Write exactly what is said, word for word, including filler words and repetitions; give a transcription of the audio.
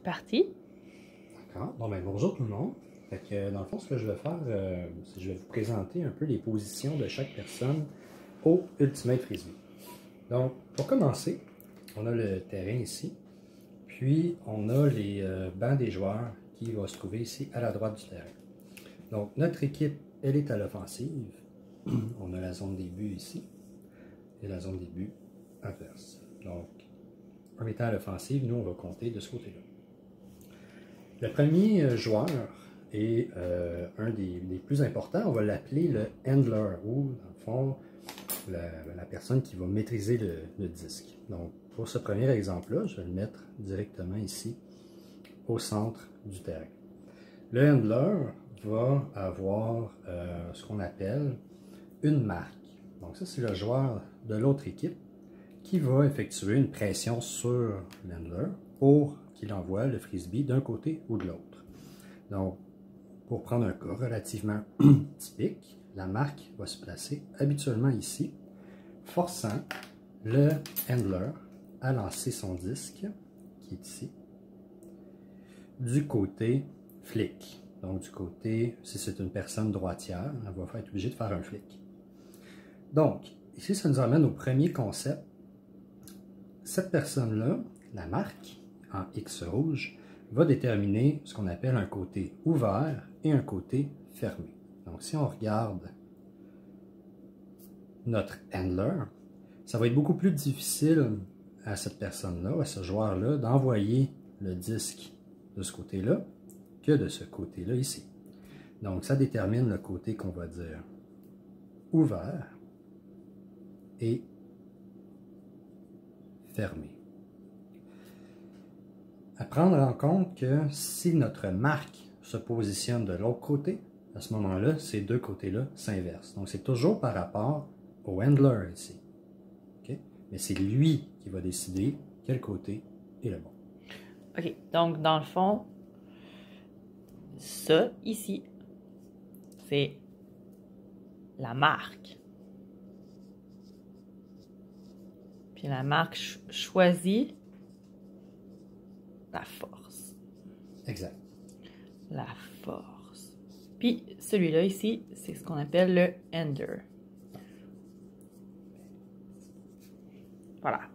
parti. D'accord. Bon, ben, bonjour tout le monde. Fait que, dans le fond, ce que je vais faire, euh, c'est que je vais vous présenter un peu les positions de chaque personne au Ultimate Frisbee. Donc, pour commencer, on a le terrain ici, puis on a les euh, bancs des joueurs qui vont se trouver ici à la droite du terrain. Donc, notre équipe, elle est à l'offensive. On a la zone des buts ici et la zone des buts inverse. Donc, en étant à l'offensive, nous, on va compter de ce côté-là. Le premier joueur est euh, un des, des plus importants. On va l'appeler le handler, ou dans le fond, la, la personne qui va maîtriser le, le disque. Donc, pour ce premier exemple-là, je vais le mettre directement ici, au centre du terrain. Le handler va avoir euh, ce qu'on appelle une marque. Donc, ça, c'est le joueur de l'autre équipe qui va effectuer une pression sur l'handler pour qu'il envoie le frisbee d'un côté ou de l'autre. Donc, pour prendre un cas relativement typique, la marque va se placer habituellement ici, forçant le handler à lancer son disque, qui est ici, du côté flic. Donc, du côté, si c'est une personne droitière, elle va être obligée de faire un flic. Donc, ici, ça nous amène au premier concept. Cette personne-là, la marque, en X rouge, va déterminer ce qu'on appelle un côté ouvert et un côté fermé. Donc, si on regarde notre handler, ça va être beaucoup plus difficile à cette personne-là, à ce joueur-là, d'envoyer le disque de ce côté-là que de ce côté-là ici. Donc, ça détermine le côté qu'on va dire ouvert et fermé. À prendre en compte que si notre marque se positionne de l'autre côté, à ce moment-là, ces deux côtés-là s'inversent. Donc, c'est toujours par rapport au handler ici. Okay? Mais c'est lui qui va décider quel côté est le bon. OK. Donc, dans le fond, ça, ici, c'est la marque. Puis la marque ch choisit la force. Exact. La force. Puis celui-là ici, c'est ce qu'on appelle le hander. Voilà.